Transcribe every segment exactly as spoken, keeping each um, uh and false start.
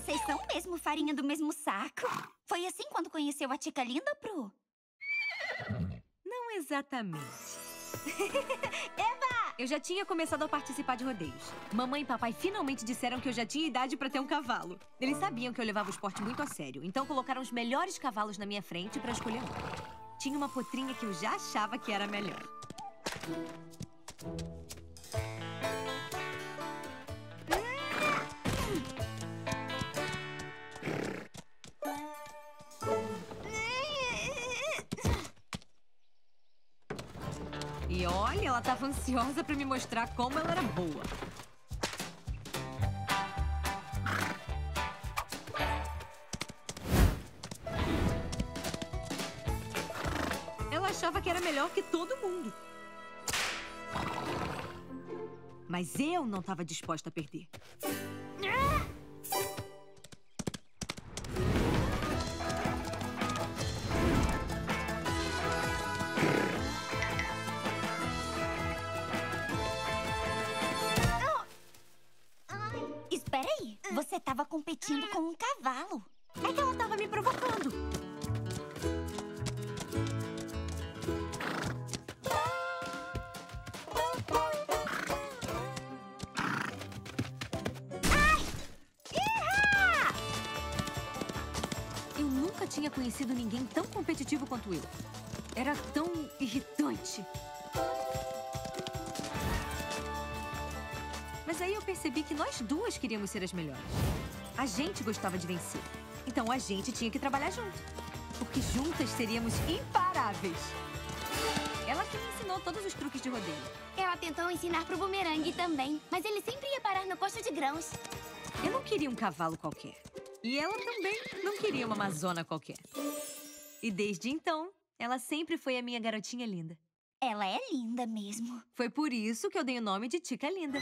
Vocês são mesmo farinha do mesmo saco. Foi assim quando conheceu a Tica Linda, Pru? Não exatamente. Eba! Eu já tinha começado a participar de rodeios. Mamãe e papai finalmente disseram que eu já tinha idade pra ter um cavalo. Eles sabiam que eu levava o esporte muito a sério, então colocaram os melhores cavalos na minha frente pra escolher um. Tinha uma potrinha que eu já achava que era a melhor. E olha, ela tava ansiosa pra me mostrar como ela era boa. Ela achava que era melhor que todo mundo. Mas eu não tava disposta a perder. Espera aí, você tava competindo com um cavalo. É que ela tava me provocando. Eu nunca tinha conhecido ninguém tão competitivo quanto eu. Era tão irritante. Mas aí eu percebi que nós duas queríamos ser as melhores. A gente gostava de vencer. Então a gente tinha que trabalhar junto. Porque juntas seríamos imparáveis. Ela que me ensinou todos os truques de rodeio. Ela tentou ensinar pro bumerangue também, mas ele sempre ia parar no posto de grãos. Eu não queria um cavalo qualquer. E ela também não queria uma amazona qualquer. E desde então, ela sempre foi a minha garotinha linda. Ela é linda mesmo. Foi por isso que eu dei o nome de Tica Linda.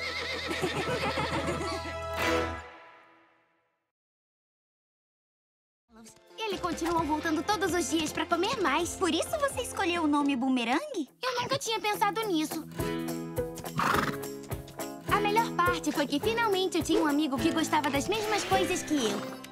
Ele continuou voltando todos os dias pra comer mais. Por isso você escolheu o nome bumerangue? Eu nunca tinha pensado nisso. A melhor parte foi que finalmente eu tinha um amigo que gostava das mesmas coisas que eu.